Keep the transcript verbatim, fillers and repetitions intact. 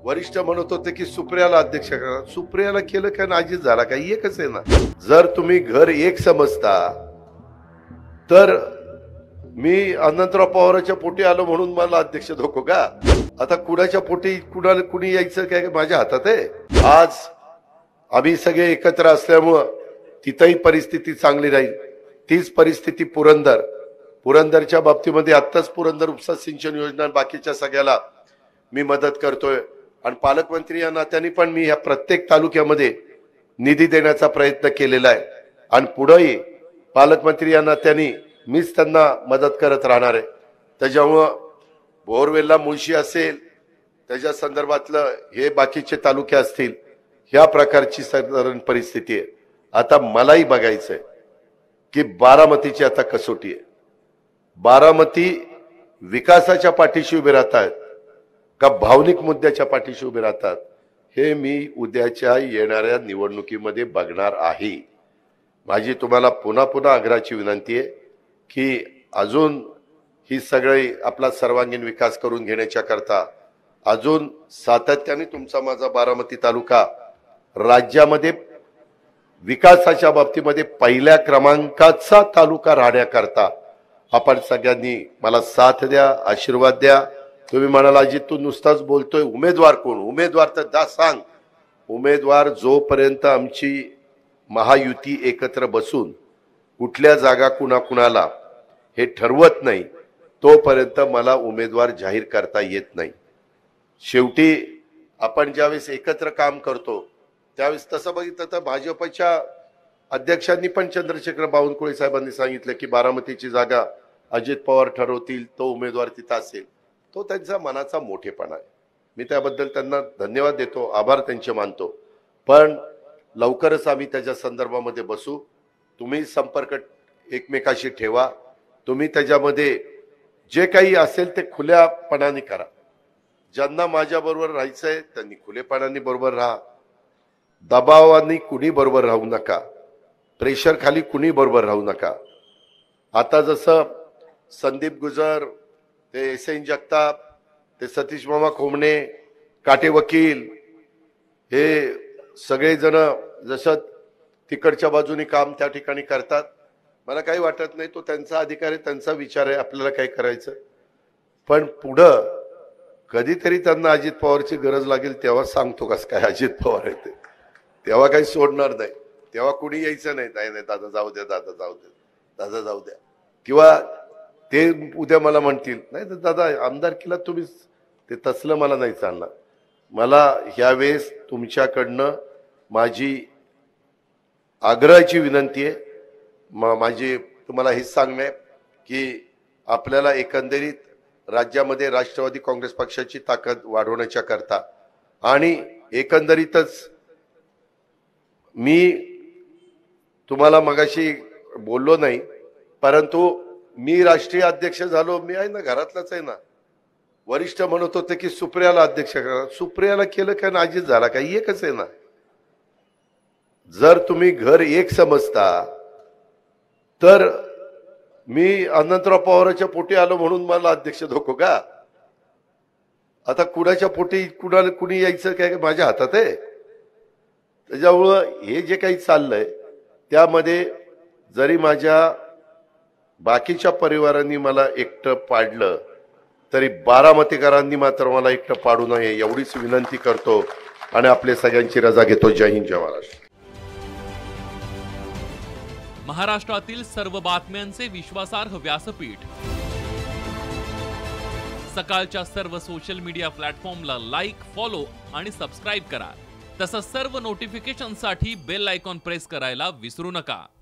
वरिष्ठ म्हणत होते की सुप्रियाला अध्यक्ष करा. सुप्रियाला केलं का नाजीज झाला का? एकच आहे ना. जर तुम्ही घर एक समजता तर मी अनंतराव पवारांच्या पोटी आलो म्हणून मला अध्यक्ष धोको का? आता कुणाच्या पोटी कुणाला कुणी यायचं काय माझ्या हातात आहे. आज आम्ही सगळे एकत्र असल्यामुळं तिथंही परिस्थिती चांगली राहील. तीच परिस्थिती पुरंदर पुरंदरच्या बाबतीमध्ये आत्ताच पुरंदर उपसा सिंचन योजना बाकीच्या सगळ्याला मी मदत करतोय आणि पालकमंत्री या नात्याने पण मी ह्या प्रत्येक तालुक्यामध्ये निधी देण्याचा प्रयत्न केलेला आहे आणि पुढेही पालकमंत्री या नात्याने मीच त्यांना मदत करत राहणार आहे. त्याच्यामुळं बोरवेलला मुळशी असेल त्याच्या संदर्भातलं हे बाकीचे तालुके असतील ह्या प्रकारची साधारण परिस्थिती आहे. आता मलाही बघायचंय की बारामतीची आता कसोटी आहे. बारामती विकासाच्या पाठीशी उभे राहतात का भावनिक मुद्द्याच्या पाठीशी उभे राहतात हे मी उद्याच्या येणाऱ्या निवडणुकीमध्ये बघणार आहे. माझी तुम्हाला पुन्हा पुन्हा आग्रहाची विनंती आहे की अजून ही सगळी आपला सर्वांगीण विकास करून घेण्याच्या करता अजून सातत्याने तुमचा माझा बारामती तालुका राज्यामध्ये विकासाच्या बाबतीमध्ये पहिल्या क्रमांकाचा तालुका राहण्याकरता आपण सगळ्यांनी मला साथ द्या, आशीर्वाद द्या. तुम्ही म्हणाला अजित तू नुसताच बोलतोय, उमेदवार कोण? उमेदवार तर दा सांग. उमेदवार जोपर्यंत आमची महायुती एकत्र बसून कुठल्या जागा कुणा कुणाला हे ठरवत नाही तोपर्यंत मला उमेदवार जाहीर करता येत नाही. शेवटी आपण ज्यावेळेस एकत्र काम करतो त्यावेळेस तसं बघितलं तर भाजपच्या अध्यक्षांनी पण चंद्रशेखर बावनकुळे साहेबांनी सांगितलं की बारामतीची जागा अजित पवार ठरवतील, तो उमेदवार तिथं असेल. तो त्यांचा मनाचा मोठेपणा आहे. मी त्याबद्दल त्यांना धन्यवाद देतो, आभार त्यांचे मानतो. पण लवकरच आम्ही त्याच्या संदर्भामध्ये बसू. तुम्ही संपर्क एकमेकाशी ठेवा. तुम्ही त्याच्यामध्ये जे काही असेल ते खुल्यापणाने करा. ज्यांना माझ्याबरोबर राहायचंय त्यांनी खुलेपणाने बरोबर राहा. दबावाने कुणी बरोबर राहू नका. प्रेशर खाली कुणी बरोबर राहू नका. आता जसं संदीप गुजर, ते एस एन जगताप, ते सतीश मामा खोमणे, काटे वकील हे सगळेजण जसं तिकडच्या बाजूने काम त्या ठिकाणी करतात. मला काही वाटत नाही, तो त्यांचा अधिकार आहे, त्यांचा विचार आहे, आपल्याला काय करायचं. पण पुढं कधीतरी त्यांना अजित पवारची गरज लागेल तेव्हा सांगतो कस काय अजित पवार आहे ते. तेव्हा काही सोडणार नाही. तेव्हा कुणी यायचं नाही, नाही नाही दादा जाऊ द्या, दादा जाऊ द्या, दादा जाऊ द्या. किंवा ते उद्या मला म्हणतील नाही तर दादा आमदारकीला तुम्ही ते तसलं मला नाही चालणार. मला ह्यावेळेस तुमच्याकडनं माझी आग्रहाची विनंती आहे. माझी तुम्हाला हेच सांगणं आहे की आपल्याला एकंदरीत राज्यामध्ये राष्ट्रवादी काँग्रेस पक्षाची ताकद वाढवण्याच्या करता आणि एकंदरीतच मी तुम्हाला मगाशी बोललो नाही परंतु मी राष्ट्रीय अध्यक्ष झालो. मी आहे ना, घरातलाच आहे ना. वरिष्ठ म्हणत होते की सुप्रियाला अध्यक्ष करा. सुप्रियाला केलं का नाजीज झाला का? एकच आहे ना. जर तुम्ही घर एक समजता तर मी अनंतराव पवारांच्या पोटी आलो म्हणून मला अध्यक्ष धोको का? आता कुणाच्या पोटी कुणाला कुणी यायचं काय माझ्या हातात आहे. त्याच्यामुळं हे जे काही चाललंय त्यामध्ये जरी माझ्या बाकीच्या परिवारांनी मला एकटं पाडलं तरी बारामतीकरांनी मात्र मला एकटं पाडू नये एवढीच विनंती करतो आणि आपल्या सगळ्यांची रजा घेतो. जय हिंद, जय महाराष्ट्र. महाराष्ट्रातील सर्व बातम्यांचे विश्वासार्ह व्यासपीठ सकाळच्या सर्व सोशल मीडिया प्लॅटफॉर्मला लाईक, फॉलो आणि सबस्क्राईब करा. तसंच सर्व नोटिफिकेशनसाठी बेल आयकॉन प्रेस करायला विसरू नका.